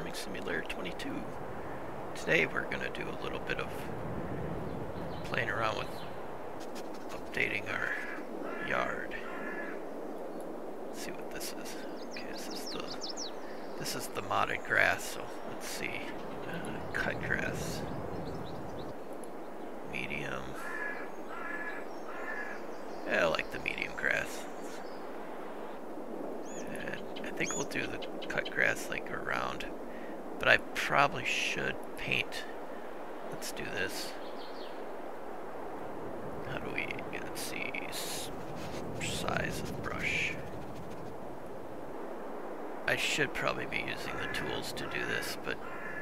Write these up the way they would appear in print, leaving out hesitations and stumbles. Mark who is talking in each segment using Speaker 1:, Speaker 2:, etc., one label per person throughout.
Speaker 1: Farming Simulator 22. Today we're going to do a little bit of playing around with updating our yard. Let's see what this is. Okay, this is the modded grass, so let's see. Cut grass. Medium. Yeah, I like the medium grass. And I think we'll do the cut grass like around, but I probably should paint. Let's do this. How do we, let's see, size of brush. I should probably be using the tools to do this, but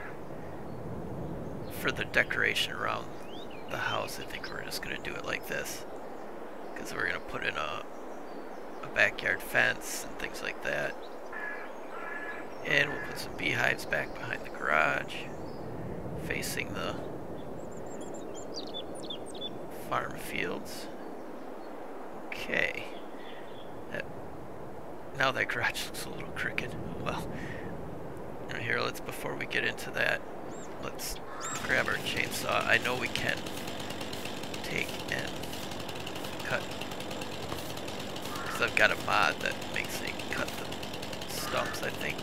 Speaker 1: for the decoration around the house, I think we're just going to do it like this, because we're going to put in a backyard fence and things like that. And we'll put some beehives back behind the garage, facing the farm fields. Okay. Now that garage looks a little crooked. Well, here, before we get into that, let's grab our chainsaw. I know we can take and cut, because I've got a mod that makes me cut the stumps, I think.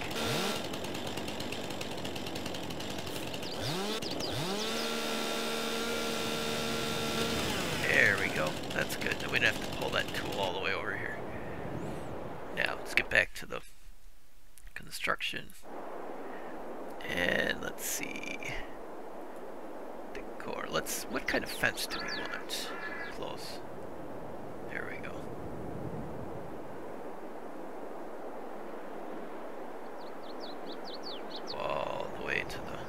Speaker 1: There we go. That's good. Then we don't have to pull that tool all the way over here. Now, let's get back to the construction. And let's see. Decor. What kind of fence do we want? Close. There we go. All the way to the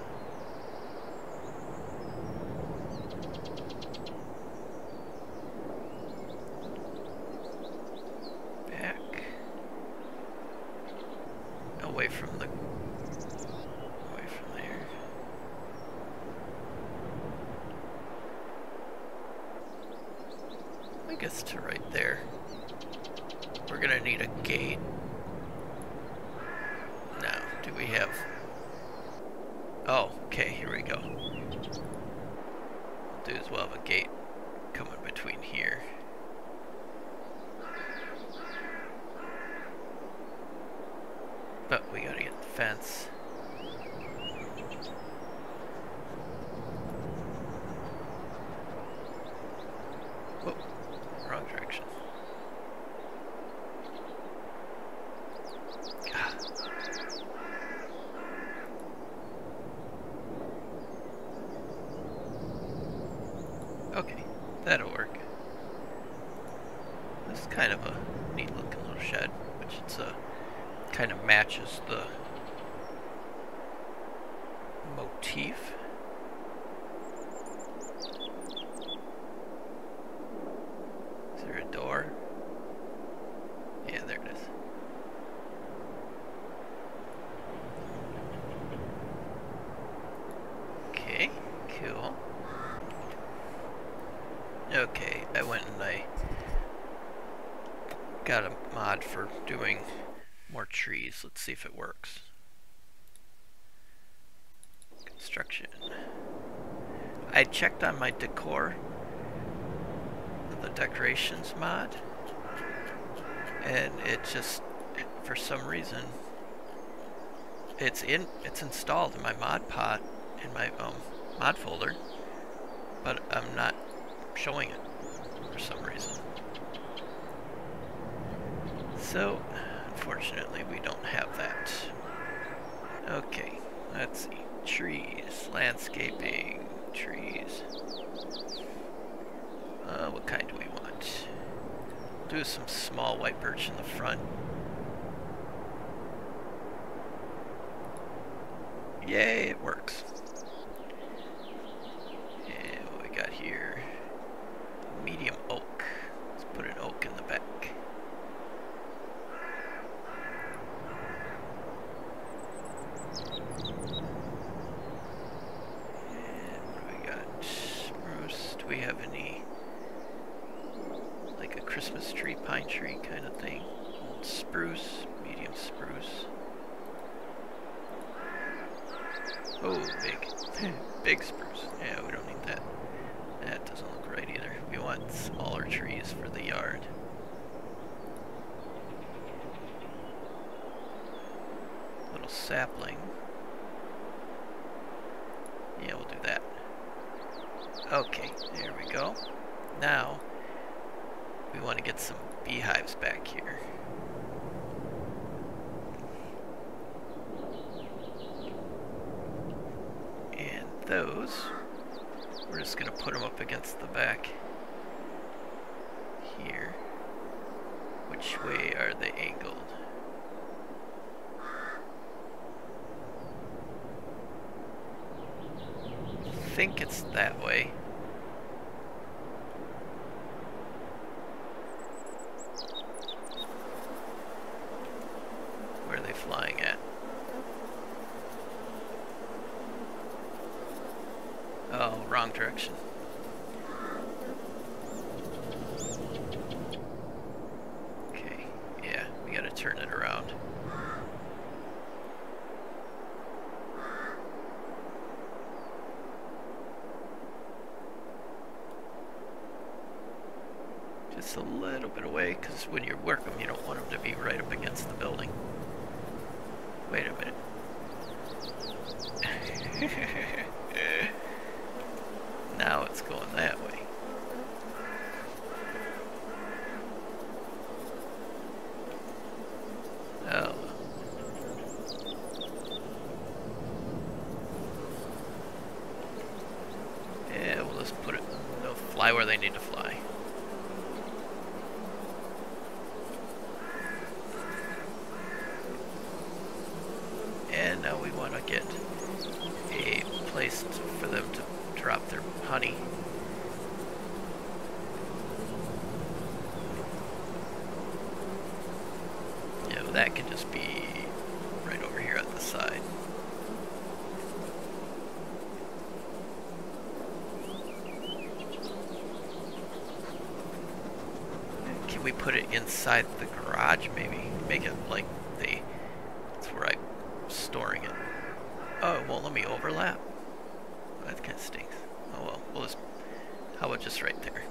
Speaker 1: back. Away from there. I guess to right there. We're gonna need a gate. Now, do we have... Oh, okay, here we go. We'll do is we'll have a gate coming between here. But we gotta get the fence. Whoa, wrong direction. Okay, that'll work. This is kind of a neat looking little shed, which it's kind of matches the motif. Is there a door? Yeah, there it is. Okay, cool. Okay, I went and I got a mod for doing more trees. Let's see if it works. Construction. I checked on my decor, the decorations mod, and it just, for some reason, it's installed in my mod pot in my mod folder, but I'm not showing it for some reason. So, unfortunately, we don't have that. Okay, let's see. Trees, landscaping, trees. What kind do we want? Do some small white birch in the front. Yay, it works. And what we got here? Medium oak. Let's put an oak in the back. Do we have any, like a Christmas tree, pine tree kind of thing? Old spruce, medium spruce. Oh, big. Big spruce. Yeah, we don't need that. That doesn't look right either. We want smaller trees for the yard. Little sapling. Yeah, we'll do that. Okay, there we go. Now, we want to get some beehives back here. And those, we're just going to put them up against the back here. Which way are they angled? I think it's that way. Where are they flying at? Oh, wrong direction. Okay, yeah, we gotta turn it around. Just a little bit away, because when you work them, you don't want them to be right up against the building. Wait a minute. Now it's going that way. Oh. Yeah, we'll just put it, they'll fly where they need to fly. And now we want to get a place for them to drop their honey. Yeah, well, that can just be right over here at the side. Can we put it inside the garage maybe? Make it like that's where I'm storing it. Oh, it won't let me overlap? Oh, that kind of stinks. Oh well, we'll just, how about just right there?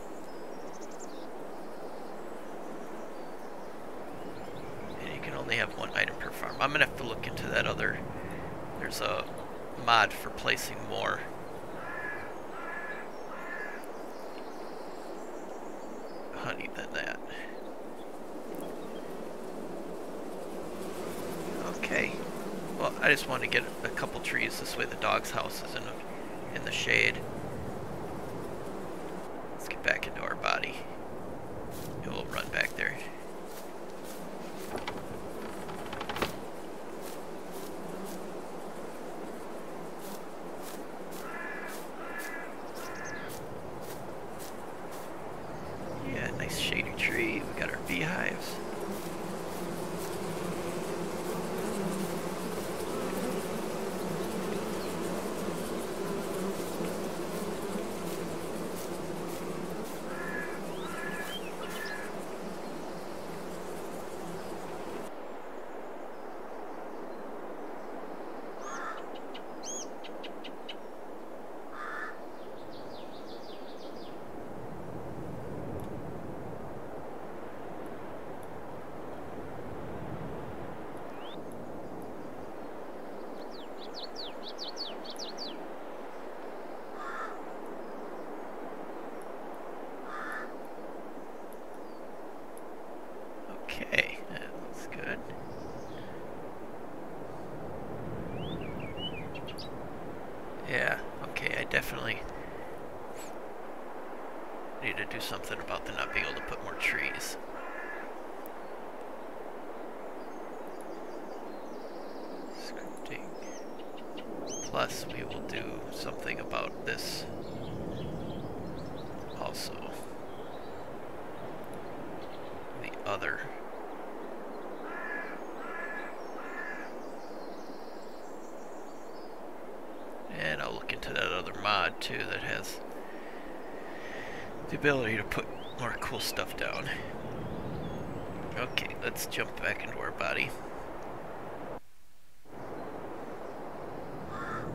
Speaker 1: And you can only have one item per farm. I'm gonna have to look into that other, there's a mod for placing more. Honey than that. Okay. Well, I just want to get a couple trees. This way the dog's house is in the shade. Let's get back into our body. And we'll run back there. Yeah, nice shady tree. We got our beehives. Okay, that looks good. Yeah, okay, I definitely need to do something about the not being able to put more trees. Scripting. Plus, we will do something about this also. The other. And I'll look into that other mod too that has the ability to put more cool stuff down. Okay, let's jump back into our body.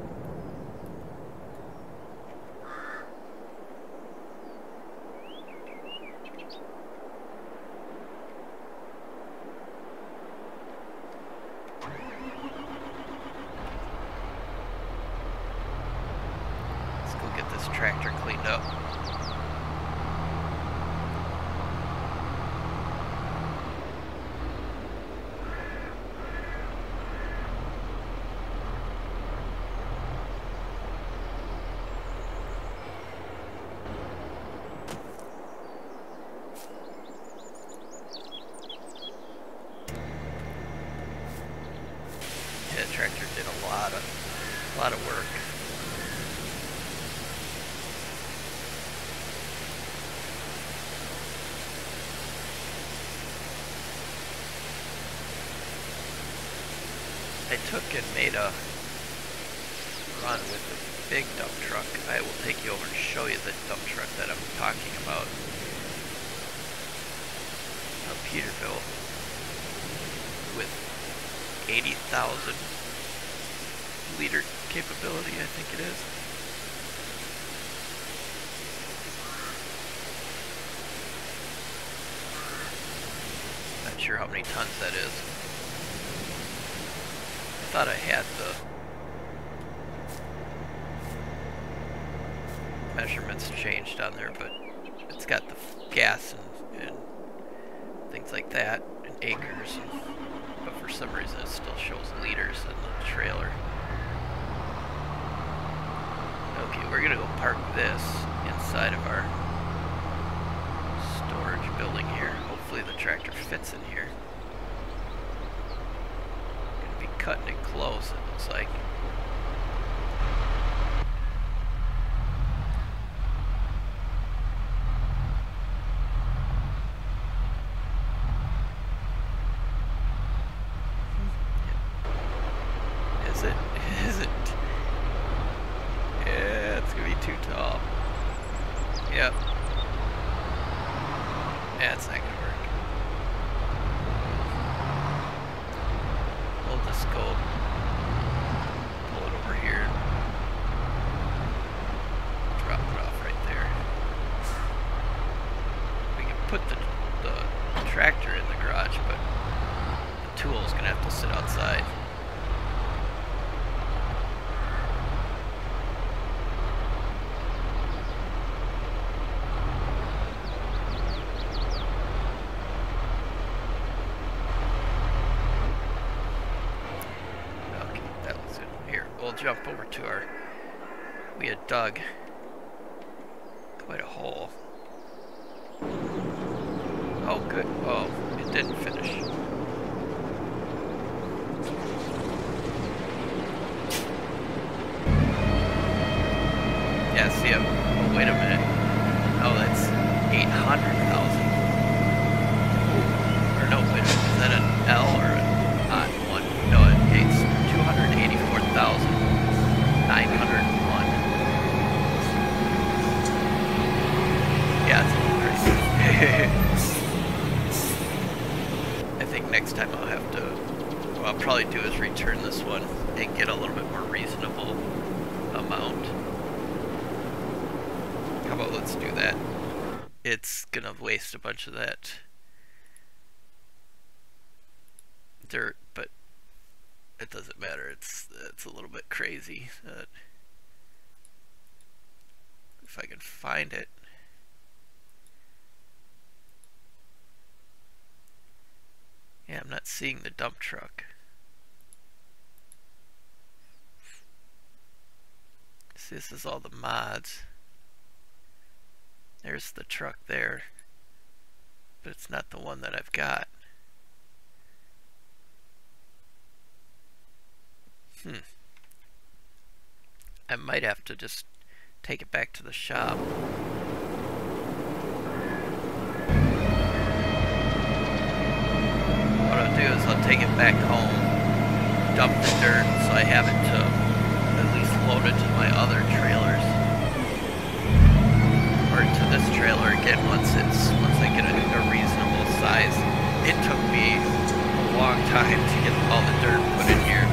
Speaker 1: tractor cleaned up. Yeah, the tractor did a lot of work. I took and made a run with the big dump truck. I will take you over and show you the dump truck that I'm talking about. A Peterbilt with 80,000 liter capability, I think it is. Not sure how many tons that is. I thought I had the measurements changed on there, but it's got the gas and things like that, and acres, but for some reason it still shows liters in the trailer. Okay, we're gonna go park this inside of our storage building here. Hopefully the tractor fits in here. Gonna be cutting it close, it looks like. Is it? Yeah, it's gonna be too tall. Yep. Yeah, it's not gonna work. Hold the scope. Pull it over here. Drop it off right there. We can put the tractor in the garage, but the tool's gonna have to sit outside. We'll jump over to our, we had dug quite a hole. Oh good, oh, it didn't finish. Yeah, see, oh, wait a minute. Oh, that's 800,000. Or no, wait a minute, is that an L or an odd one? No, it's 284,000. 901. Yeah, it's a little crazy. I think next time I'll have to, what I'll probably do is return this one and get a little bit more reasonable amount. How about let's do that? It's gonna waste a bunch of that dirt, but it doesn't matter. It's a little bit crazy. If I can find it. Yeah, I'm not seeing the dump truck. See, this is all the mods. There's the truck there, but it's not the one that I've got. I might have to just take it back to the shop. What I'll do is I'll take it back home, dump the dirt so I have it to at least load it to my other trailers. Or to this trailer again once I get a reasonable size. It took me a long time to get all the dirt put in here.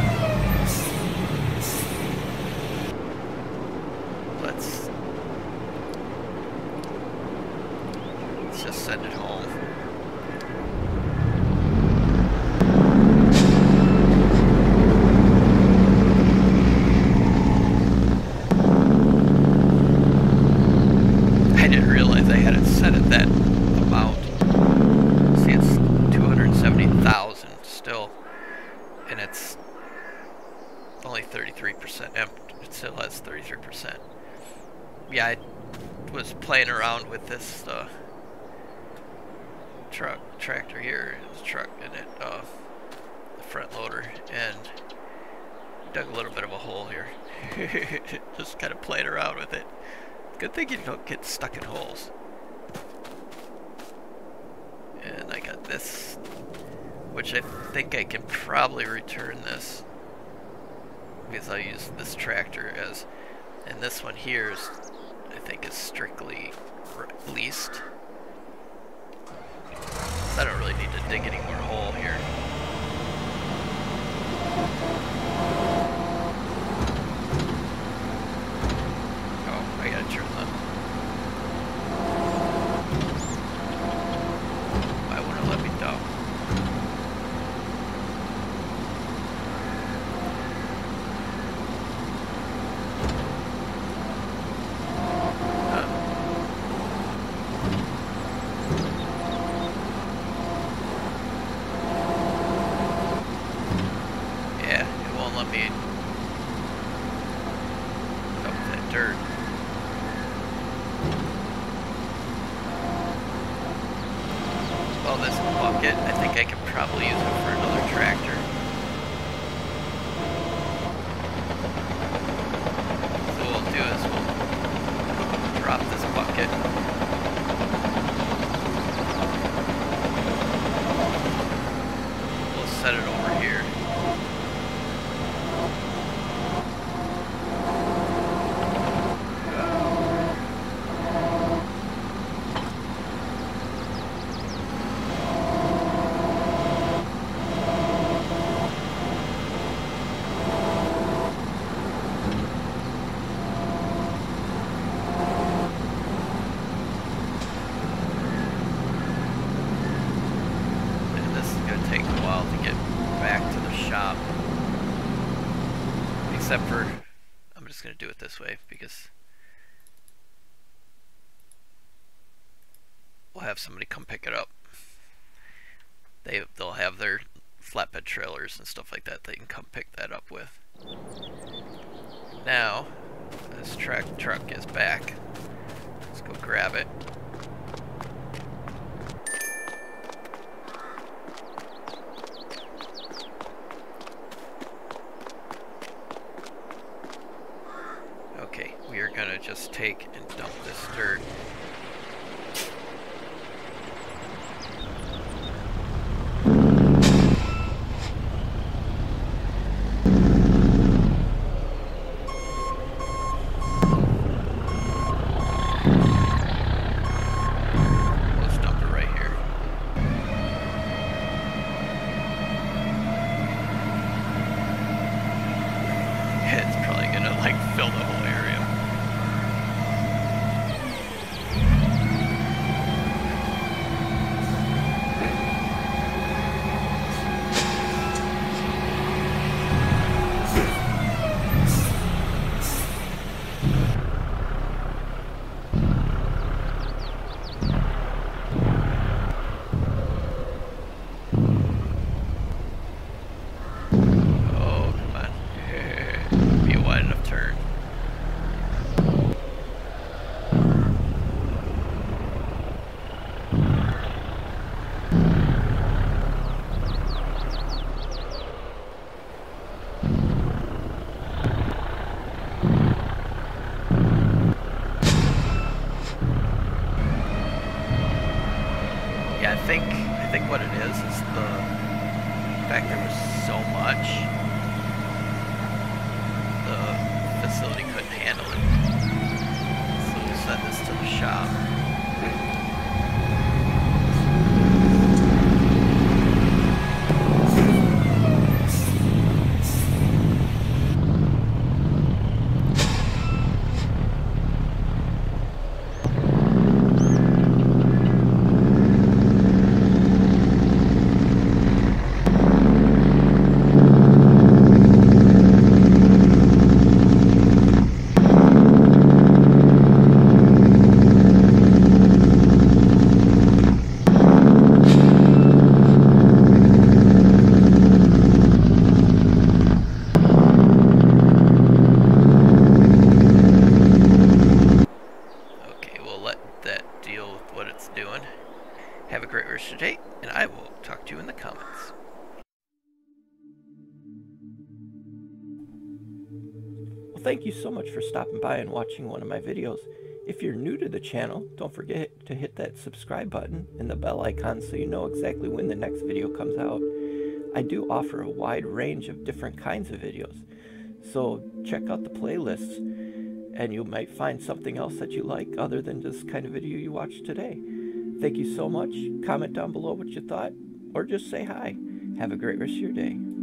Speaker 1: Let's just send it home. it's only 33% empty. It still has 33%. Yeah, I was playing around with this tractor here, this truck, and it the front loader, and dug a little bit of a hole here. Just kind of playing around with it. Good thing you don't get stuck in holes. And I got this, which I think I can probably return this, because I use this tractor as, and this one here is, I think, is strictly leased. So I don't really need to dig any more hole here. Oh, I gotta turn the... Why wouldn't it let me dump? Well, this bucket, I think I could probably use it for another tractor. So what we'll do is we'll drop this bucket. We'll set it over here. Except for, I'm just going to do it this way because we'll have somebody come pick it up. They'll have their flatbed trailers and stuff like that they can come pick that up with. Now, this truck is back. Let's go grab it. Okay, we are gonna just take and dump this dirt. Let's dump it right here. It's probably gonna like fill the whole area. Oh, come on. Be a wide enough turn.
Speaker 2: thank you so much for stopping by and watching one of my videos. If you're new to the channel, don't forget to hit that subscribe button and the bell icon so you know exactly when the next video comes out. I do offer a wide range of different kinds of videos, so check out the playlists and you might find something else that you like other than this kind of video you watched today. Thank you so much. Comment down below what you thought, or just say hi. Have a great rest of your day.